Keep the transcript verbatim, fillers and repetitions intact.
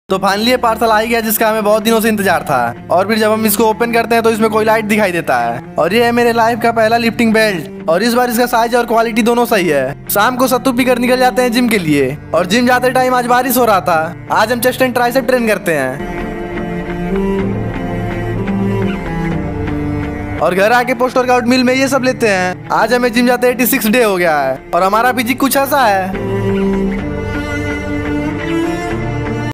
तो फाइनली ये पार्सल आ ही गया जिसका हमें बहुत दिनों से इंतजार था। और फिर जब हम इसको ओपन करते हैं तो इसमें कोई लाइट दिखाई देता है और ये है मेरे लाइफ का पहला लिफ्टिंग बेल्ट। और इस बार इसका साइज और क्वालिटी दोनों सही है। शाम को सत्तू पीकर निकल जाते हैं जिम के लिए और जिम जाते टाइम आज बारिश हो रहा था। आज हम चेस्ट एंड ट्राइसेप ट्रेन करते हैं और घर आके पोस्ट वर्कआउट मील में ये सब लेते हैं। आज हमें जिम जाते छियासी डे हो गया है और हमारा फिजिक कुछ ऐसा है।